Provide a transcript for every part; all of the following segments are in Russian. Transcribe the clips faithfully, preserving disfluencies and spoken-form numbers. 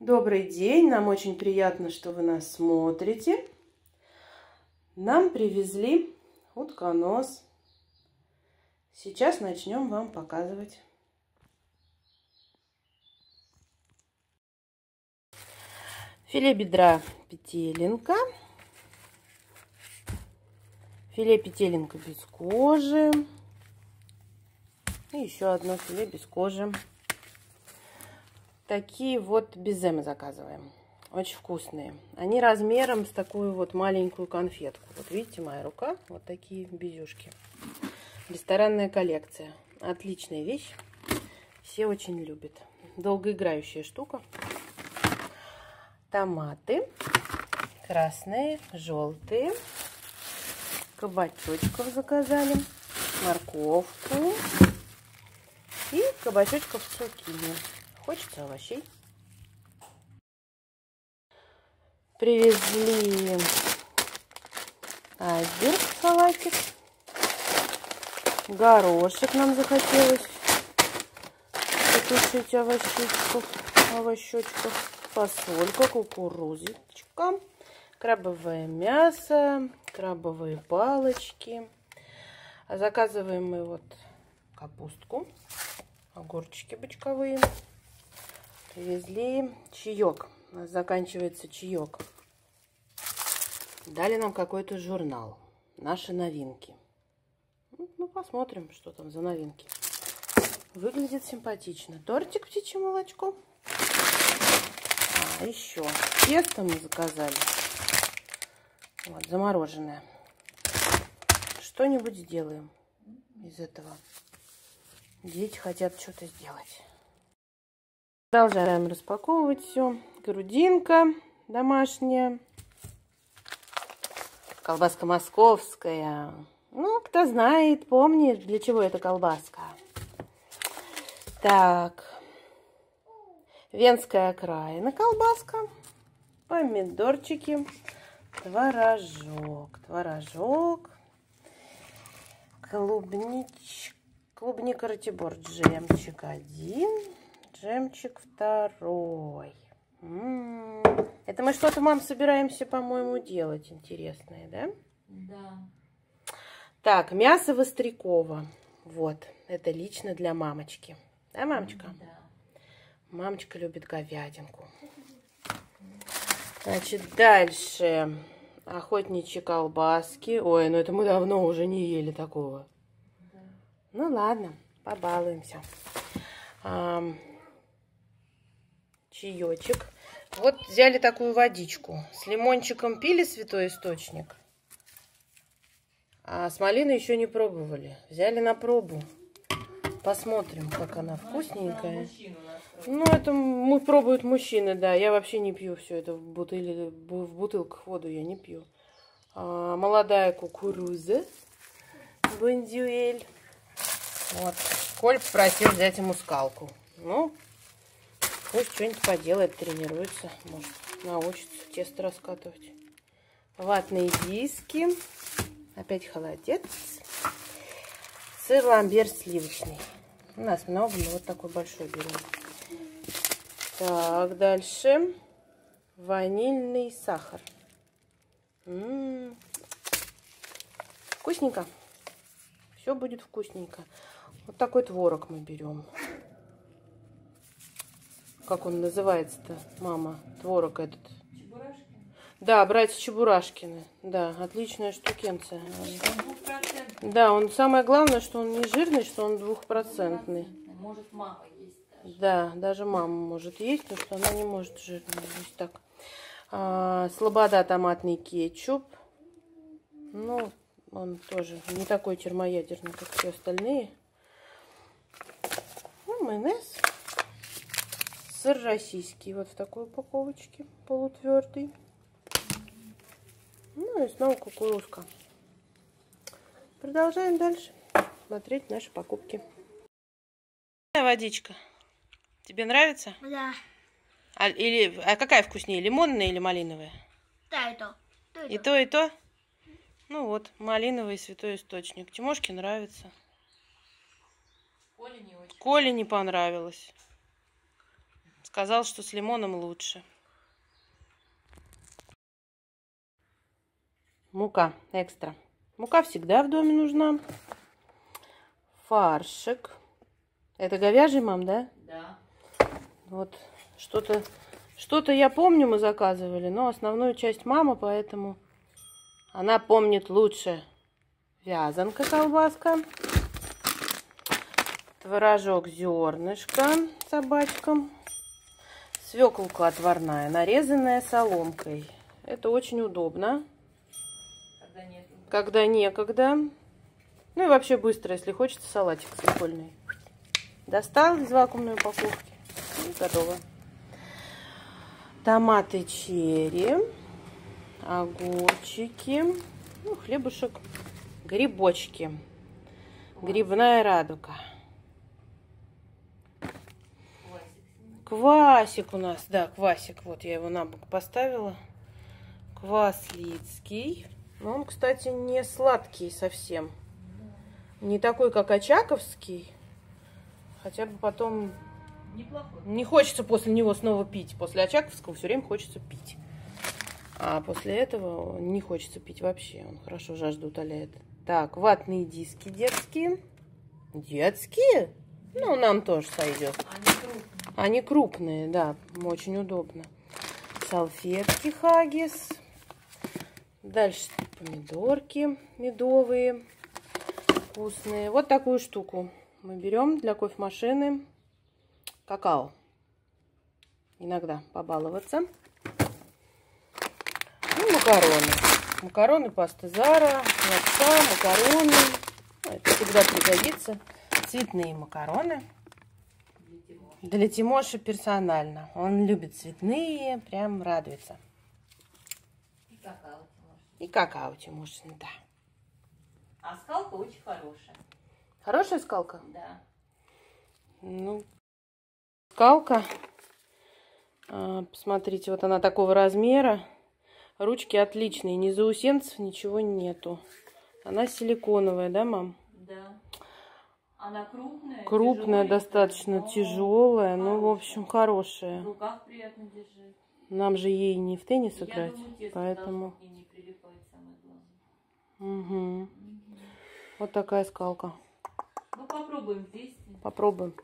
Добрый день, нам очень приятно, что вы нас смотрите. Нам привезли утконос. Сейчас начнем вам показывать. Филе бедра петелинка. Филе петелинка без кожи. И еще одно филе без кожи. Такие вот безе мы заказываем. Очень вкусные. Они размером с такую вот маленькую конфетку. Вот видите, моя рука. Вот такие безюшки. Ресторанная коллекция. Отличная вещь. Все очень любят. Долгоиграющая штука. Томаты. Красные, желтые. Кабачочков заказали. Морковку. И кабачочков цукини. Хочется овощей. Привезли айсберг, салатик. Горошек нам захотелось потушить овощечков, овощечков. Фасолька, кукурузочка, крабовое мясо, крабовые палочки. Заказываем мы вот капустку, огурчики бочковые. Привезли чаек. У нас заканчивается чаек. Дали нам какой-то журнал. Наши новинки. Ну, посмотрим, что там за новинки. Выглядит симпатично. Тортик птичье молочко. А, еще тесто мы заказали. Вот, замороженное. Что-нибудь сделаем из этого. Дети хотят что-то сделать. Продолжаем распаковывать все. Грудинка домашняя. Колбаска московская. Ну, кто знает, помнит, для чего эта колбаска. Так. Венская окраина колбаска. Помидорчики. Творожок. Творожок. Клубнич... Клубника ратибор. Джемчик один. Джемчик второй. М-м-м. Это мы что-то, мам, собираемся, по-моему, делать интересное, да? Да. Так, мясо Вострякова. Вот, это лично для мамочки. Да, мамочка? Да. Мамочка любит говядинку. Значит, дальше. Охотничьи колбаски. Ой, ну это мы давно уже не ели такого. Да. Ну ладно, побалуемся. А, чаечек. Вот взяли такую водичку. С лимончиком пили Святой Источник. А с малиной еще не пробовали. Взяли на пробу. Посмотрим, как она вкусненькая. Ну, это мы пробуют мужчины, да. Я вообще не пью все это в бутыле, в бутылках воду я не пью. А, молодая кукуруза. Бондюэль. Вот. Коль попросил взять ему скалку. Ну, пусть что-нибудь поделает, тренируется. Может, научится тесто раскатывать. Ватные диски. Опять холодец. Сыр ламбер сливочный. У нас много, но вот такой большой берем. Так, дальше. Ванильный сахар. М-м-м. Вкусненько. Все будет вкусненько. Вот такой творог мы берем. Как он называется-то, мама? Творог этот. Чебурашки? Да, братья Чебурашкины. Да, отличная штукенция. Да, он самое главное, что он не жирный, что он двухпроцентный. Может, мама есть даже. Да, даже мама может есть, потому что она не может жирный есть. Так. А, слобода томатный кетчуп. Ну, он тоже не такой термоядерный, как все остальные. Ну, майонез. Сыр российский. Вот в такой упаковочке. Полутвердый. Ну и снова кукурузка. Продолжаем дальше смотреть наши покупки. Водичка. Тебе нравится? Да. А, или, а какая вкуснее, лимонная или малиновая? Да, и то. то, и И то. то, и то? Ну вот, малиновый Святой Источник. Тимошке нравится. Коле не очень. Коле не понравилось. Сказал, что с лимоном лучше. Мука экстра. Мука всегда в доме нужна. Фаршик. Это говяжий, мам, да? Да. Вот что-то, что-то я помню, мы заказывали, но основную часть мама, поэтому она помнит лучше. Вязанка, колбаска. Творожок, зернышко собачкам. Свеколка отварная, нарезанная соломкой. Это очень удобно. Когда нет. Когда некогда. Ну и вообще быстро, если хочется салатик свекольный. Достал из вакуумной упаковки. И готово. Томаты черри. Огурчики. Ну, хлебушек. Грибочки. Грибная радуга. Квасик у нас, да, квасик. Вот я его на бок поставила. Квас лидский. Но он, кстати, не сладкий совсем. Не такой, как очаковский. Хотя бы потом... Неплохой. Не хочется после него снова пить. После очаковского все время хочется пить. А после этого не хочется пить вообще. Он хорошо жажду утоляет. Так, ватные диски детские. Детские? Ну, нам тоже сойдет. Они крупные. Они крупные, да, очень удобно. Салфетки Хаггис. Дальше помидорки медовые, вкусные. Вот такую штуку мы берем для кофемашины. Какао. Иногда побаловаться. И макароны. Макароны пасты Зара, лапша, макароны. Это всегда пригодится. Цветные макароны. Для Тимоши персонально. Он любит цветные, прям радуется. И какао Тимош. И какао Тимошин, да. А скалка очень хорошая. Хорошая скалка? Да. Ну, скалка. А, посмотрите, вот она такого размера. Ручки отличные, ни заусенцев, ничего нету. Она силиконовая, да, мам? Да. Она крупная. Крупная, достаточно но тяжелая, ну, в хорошая. общем, хорошая. В руках приятно держать. Нам же ей не в теннис Я играть, думаю, тесто поэтому... должно к ней не прилипать, самое главное. Угу. Вот такая скалка. Ну, попробуем вместе. Попробуем.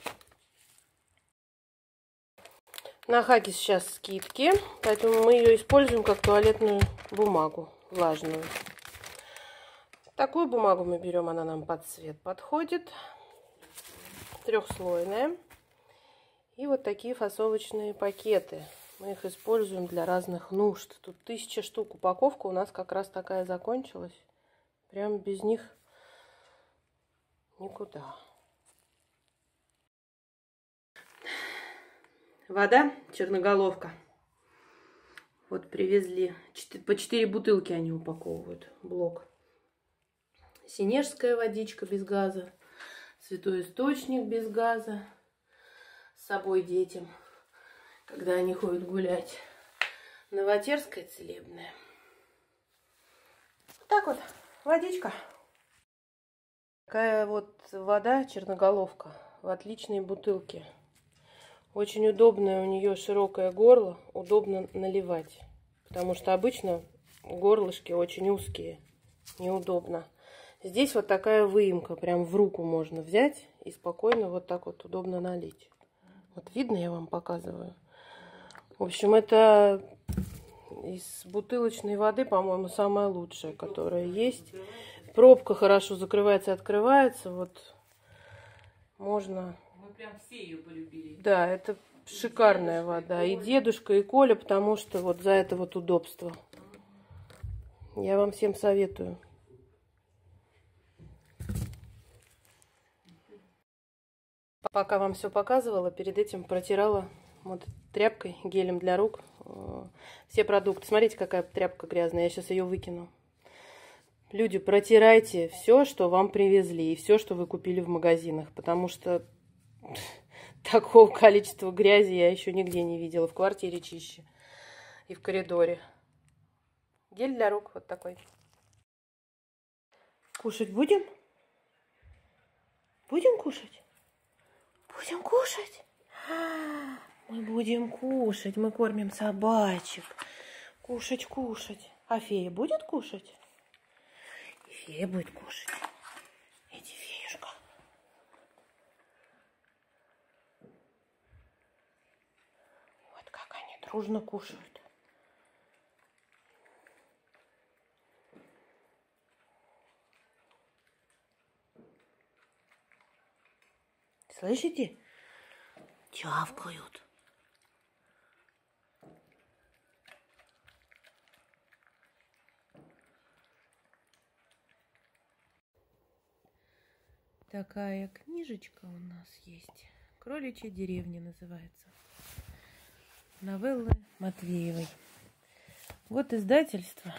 На Хаггис сейчас скидки, поэтому мы ее используем как туалетную бумагу влажную. Такую бумагу мы берем, она нам под цвет подходит. Трехслойная. И вот такие фасовочные пакеты. Мы их используем для разных нужд. Тут тысяча штук. Упаковка у нас как раз такая закончилась. Прям без них никуда. Вода черноголовка. Вот привезли. По четыре бутылки они упаковывают. Блок. Синежская водичка без газа. Святой источник без газа. С собой детям, когда они ходят гулять. Новотерская целебная. Вот так вот. Водичка. Такая вот вода черноголовка в отличной бутылке. Очень удобное у нее широкое горло. Удобно наливать. Потому что обычно горлышки очень узкие. Неудобно. Здесь вот такая выемка. Прям в руку можно взять и спокойно вот так вот удобно налить. Вот видно, я вам показываю. В общем, это из бутылочной воды, по-моему, самая лучшая, которая есть. Пробка хорошо закрывается и открывается. Вот можно... Мы прям все ее полюбили. Да, это шикарная вода. И дедушка, и Коля, потому что вот за это вот удобство. Я вам всем советую. Пока вам все показывала, перед этим протирала вот тряпкой, гелем для рук все продукты. Смотрите, какая тряпка грязная. Я сейчас ее выкину. Люди, протирайте все, что вам привезли, и все, что вы купили в магазинах, потому что такого количества грязи я еще нигде не видела. В квартире чище и в коридоре. Гель для рук вот такой. Кушать будем? Будем кушать? Будем кушать? Мы будем кушать, мы кормим собачек. Кушать, кушать. А фея будет кушать? И фея будет кушать. Иди, феюшка. Вот как они дружно кушают. Слышите? Чавкают. Такая книжечка у нас есть. «Кроличья деревня» называется. Новеллы Матвеевой. Год издательства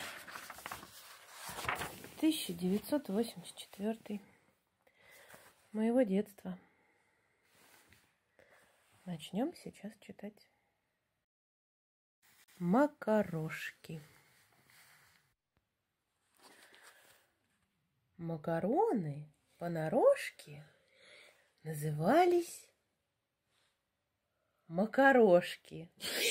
тысяча девятьсот восемьдесят четвёртый. Моего детства. Начнем сейчас читать. Макарошки. Макароны понарошки назывались макарошки.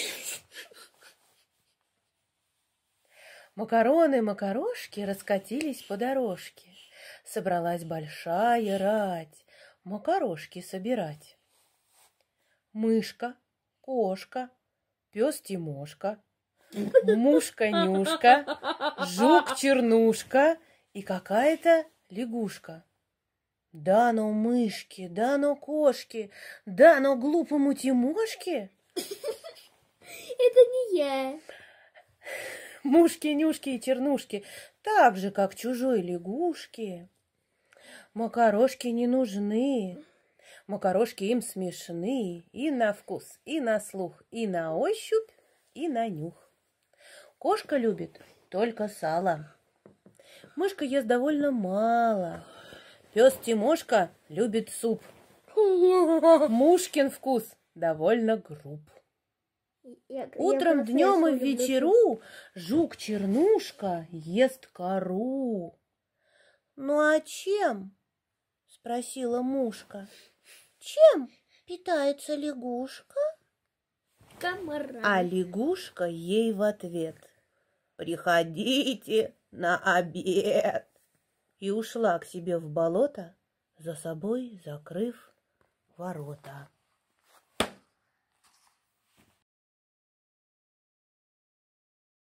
Макароны-макарошки раскатились по дорожке. Собралась большая рать макарошки собирать. Мышка, кошка, пес Тимошка, мушка-нюшка, жук-чернушка и какая-то лягушка. Да но мышки, да но кошки, да но глупому Тимошке. Это не я. Мушки, нюшки и чернушки, так же, как чужой лягушке. Макарошки не нужны. Макарошки им смешны и на вкус, и на слух, и на ощупь, и на нюх. Кошка любит только сало. Мышка ест довольно мало. Пес Тимошка любит суп. Мушкин вкус довольно груб. Я, Утром, я днем и в люблю вечеру жук-чернушка ест кору. Ну а чем? Спросила мушка. Чем питается лягушка? комара. А лягушка ей в ответ: приходите на обед. И ушла к себе в болото, за собой закрыв ворота.